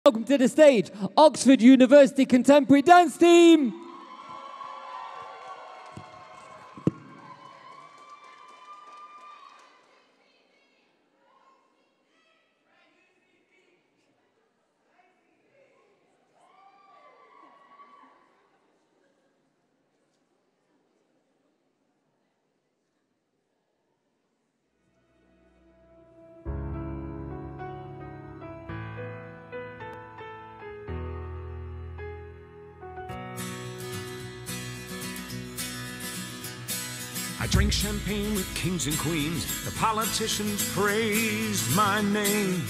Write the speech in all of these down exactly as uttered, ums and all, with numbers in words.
Welcome to the stage, Oxford University Contemporary Dance Team. I drink champagne with kings and queens. The politicians praised my name.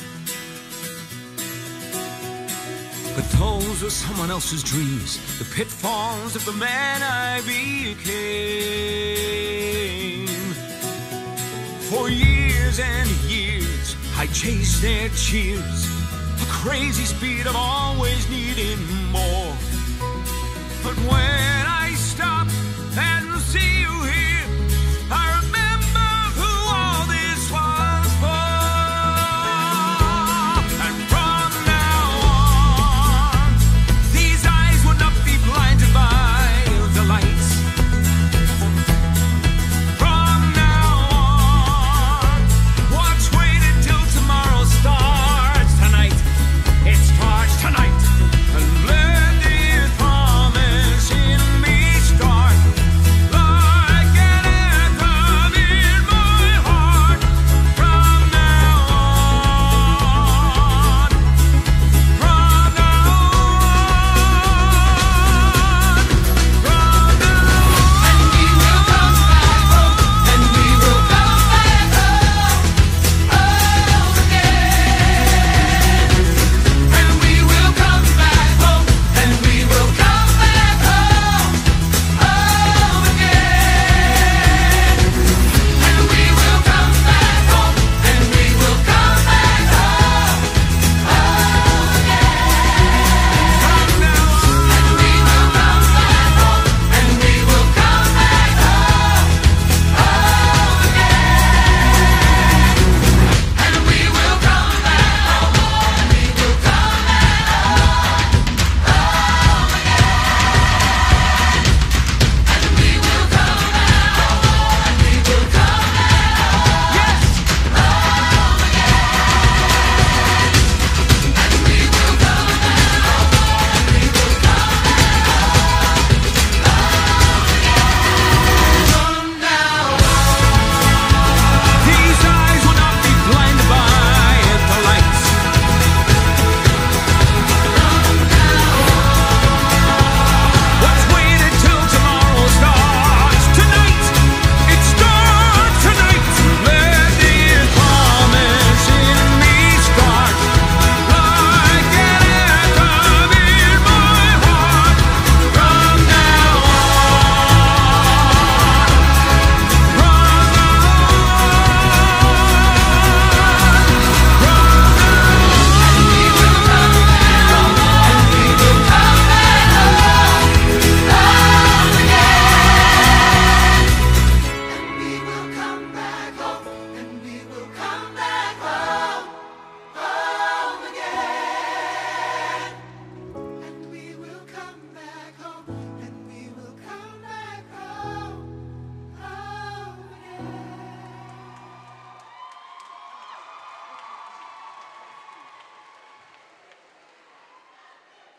But those are someone else's dreams, the pitfalls of the man I became. For years and years, I chased their cheers, a crazy speed of always needing more. But when